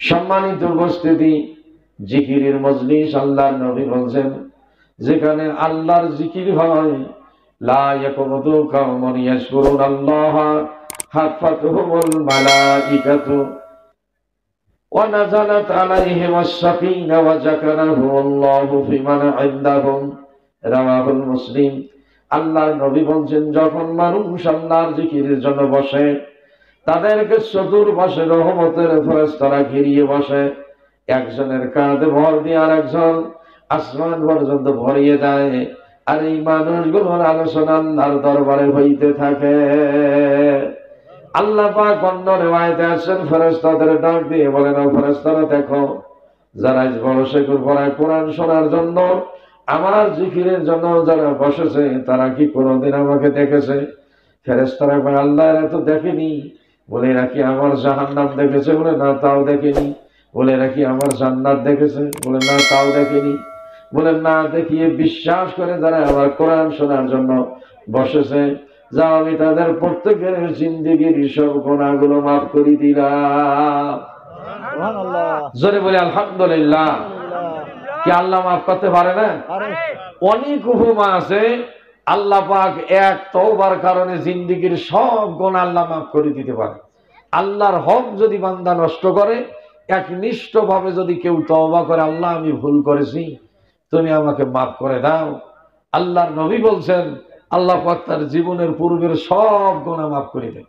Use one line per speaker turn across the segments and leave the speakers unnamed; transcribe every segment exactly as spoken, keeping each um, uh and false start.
সম্মানিত উপস্থিতি, জিকিরের মজলিস, আল্লাহর নবী বলছেন যেখানে আল্লাহর জিকির হয়, লা ইয়াকুদু কাওমুন ইয়াশকুরুনাল্লাহ হাফাতুহুমুল মালাইকাতু ওয়া নাযালাত আলাইহিমুস সাকিনা ওয়া যাকারাহুমুল্লাহু ফিমান ইনদাহুম। রাওয়াহুল মুসলিম। আল্লাহর নবী বলছেন যখন মানুষ আল্লাহর জিকিরের জন্য বসে, তাদেরকে চতুর্পাশে রহমতের ফেরেশতারা ঘিরিয়ে বসে। একজনের কাঁধে ভর দিয়ে আর একজন আসমান পর্যন্ত ভরিয়ে যায়, আর এই মানুষগুলোর আলোচনা আল্লাহর দরবারে হইতে থাকে। আল্লাহ পাক অন্য রিওয়ায়াতে আছেন ফেরেশতাদের ডাক দিয়ে বলেন, ও ফেরেশতারা দেখো, যারা বড় শেখর পড়ায় কোরআন শোনার জন্য, আমার জিকিরের জন্য যারা বসেছে, তারা কি কোনোদিন আমাকে দেখেছে? ফেরেশতারা বলে, আল্লাহ এরা তো দেখেনি। বলে, এরা কি আমার জাহান্নাম দেখেছে? বলে, না, তাও দেখেনি। বলে, এরা কি আমার জান্নাত দেখেছে? বলে, না, তাও দেখেনি। বলে, না দেখিয়ে বিশ্বাস করে যারা আমার কোরআন শোনার জন্য বসেছে, যা আমি তাদের প্রত্যেকের জিন্দেগির সব গুনাহগুলো মাফ করে দিলাম। জোরে বলে আলহামদুলিল্লাহ। কি আল্লাহ মাফ করতে পারে না? অনেক উপমা আছে। আল্লাহ পাক এক তওবার কারণে জিন্দেগির সব গুনাহ আল্লাহ মাফ করে দিতে পারে। আল্লাহর হক যদি বান্দা নষ্ট করে, একনিষ্ঠভাবে যদি কেউ তওবা করে, আল্লাহ আমি ভুল করেছি, তুমি আমাকে মাফ করে দাও, আল্লাহর নবী বলছেন আল্লাহ পাক তার জীবনের পূর্বের সব গুনাহ মাফ করে দেন।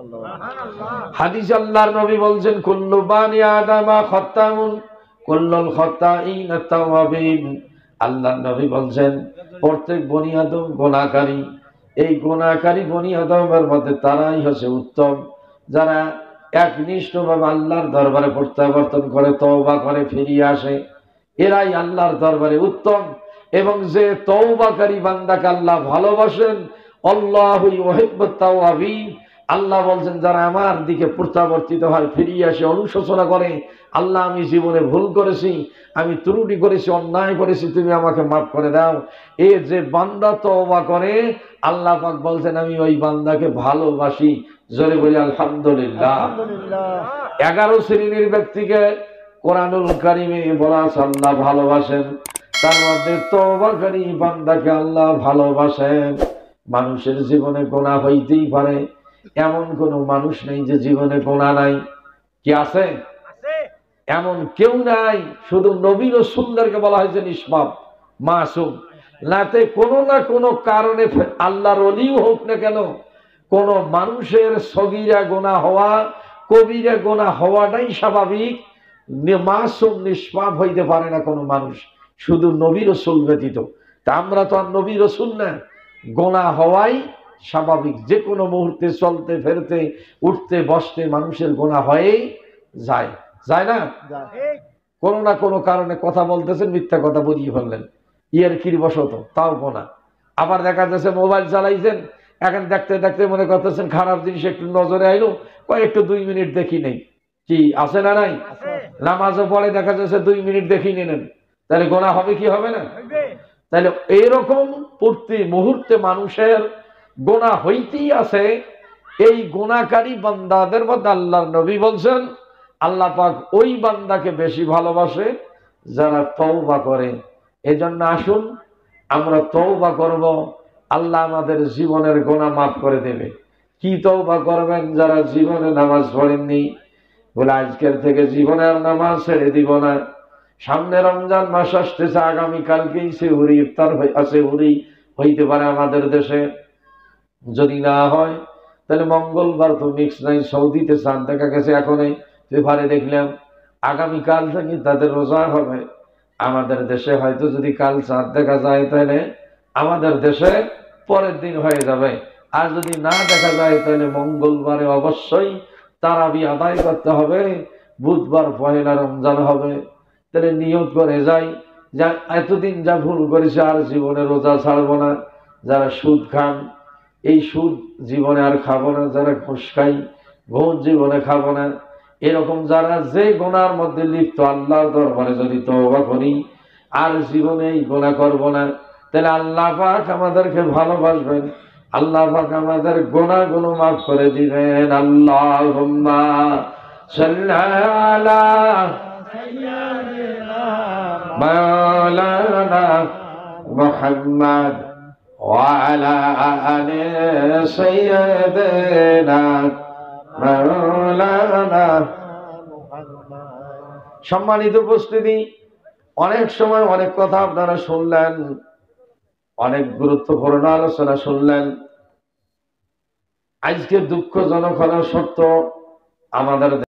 হাদিস আল্লাহর নবী বলছেন, কুল্লু বানি আদামা খাত্তাউন কুল্লুল খাত্তাইনা তাওয়াবিন। আল্লাহর নবী বলছেন প্রত্যেক বনি আদম গুনাহকারী। এই গুনাহকারী বনি আদমের মধ্যে তারাই হচ্ছে উত্তম, যারা একনিষ্ঠভাবে আল্লাহর দরবারে প্রত্যাবর্তন করে, তওবা করে, ফিরিয়ে আসে। এরাই আল্লাহর দরবারে উত্তম। এবং যে তওবাকারী বান্দাকে আল্লাহ ভালোবাসেন, আল্লাহু ইউহিব্বুত তাওয়াবিন। আল্লাহ বলছেন যারা আমার দিকে প্রত্যাবর্তিত হয়, ফিরিয়ে আসে, অনুশোচনা করে, আল্লাহ আমি জীবনে ভুল করেছি, আমি ত্রুটি করেছি, অন্যায় করেছি, তুমি আমাকে মাফ করে দাও। এ যে বান্দা তওবা করে, আল্লাহ পাক বলছেন আমি ওই বান্দাকে ভালোবাসি। জোরে বলি আলহামদুলিল্লাহ। এগারো শ্রেণীর ব্যক্তিকে কোরআনুল কারিমে বলা আছে আল্লাহ ভালোবাসেন। তার মধ্যে তওবাকারী বান্দাকে আল্লাহ ভালোবাসেন। মানুষের জীবনে গুনাহ হইতেই পারে, এমন কোন মানুষ নেই যে জীবনে গুনাহ নাই। কি আছে? এমন কেউ নাই। শুধু নবী রাসূলদেরকে বলা হয়েছে নিষ্পাপ, মাসুম। নাতে কোনো না কোনো কারণে আল্লাহর ওলিও হোক না কেন, কোন মানুষের সগীরা গুনাহ হওয়া, কবিরা গুনাহ হওয়াটাই স্বাভাবিক। মাসুম নিষ্পাপ হইতে পারে না কোনো মানুষ, শুধু নবী রাসূল ব্যতীত। তা আমরা তো আর নবী রাসূল না, গুনাহ হওয়াই স্বাভাবিক। যে কোনো মুহূর্তে চলতে ফেরতে, উঠতে বসতে মানুষের গুনাহ হয়েই যায়, যায় না? কোনো না কোনো কারণে কথা বলতেছেন, মিথ্যা কথা বলিয়ে ফেললেন, ইয়ার কির বশত, তাও গুনাহ। আবার দেখা যাচ্ছে মোবাইল চালাইছেন, এখন দেখতে দেখতে মনে করতেছেন খারাপ জিনিস একটু নজরে আইলো, কয়েকটু দুই মিনিট দেখি নেই। কি আছে না নাই? নামাজও পড়ে, দেখা যাচ্ছে দুই মিনিট দেখি নিলেন, তাহলে গুনাহ হবে কি হবে না? তাহলে এইরকম প্রতি মুহূর্তে মানুষের গুনাহ হইতেই আছে। এই গুনাহকারী বান্দাদের মধ্যে আল্লাহর নবী বলছেন আল্লাহ পাক ওই বান্দাকে বেশি ভালোবাসে যারা তওবা করে। এজন্য আসুন আমরা তওবা করব, আল্লাহ আমাদের জীবনের গুনাহ মাফ করে দেবে। কি তওবা করবেন? যারা জীবনে নামাজ পড়েননি, বলে আজকের থেকে জীবনে আর নামাজ ছেড়ে দিব না। সামনে রমজান মাস আসতেছে, আগামীকালকেই সেহুরি ইফতার আছে, হুরি হইতে পারে আমাদের দেশে। যদি না হয় তাহলে মঙ্গলবার তো মিক্স নাই, সৌদিতে চাঁদ দেখা গেছে, এখনই পেপারে দেখলাম আগামীকাল থেকে তাদের রোজা হবে। আমাদের দেশে হয়তো যদি কাল চাঁদ দেখা যায়, তাহলে আমাদের দেশে পরের দিন হয়ে যাবে। আর যদি না দেখা যায়, তাহলে মঙ্গলবারে অবশ্যই তারাবি আদায় করতে হবে, বুধবার পহেলা রমজান হবে। তাহলে নিয়ত করে যাই, যা এতদিন যা ভুল করেছে আর জীবনে রোজা ছাড়বো না। যারা সুদ খান, এই সুদ জীবনে আর খাবো না। যারা ঘুষ খাই, ঘুষ জীবনে খাবো না। এরকম যারা যে গুনার মধ্যে লিপ্ত, আল্লাহর দরবারে যদি তওবা করি আর জীবনে এই গুনাহ করবো না, তাহলে আল্লাহ পাক আমাদেরকে ভালোবাসবেন, আল্লাহ পাক আমাদের গুনাহগুলো মাফ করে দিবেন। আল্লাহুম্মা সাল্লি আলা মাওলানা মুহাম্মদ ওয়া আলা আলি সাইয়্যিদিনা মাওলানা। সম্মানিত উপস্থিতি, অনেক সময় অনেক কথা আপনারা শুনলেন, অনেক গুরুত্বপূর্ণ আলোচনা শুনলেন। আজকে দুঃখজনক হলেও সত্য, আমাদের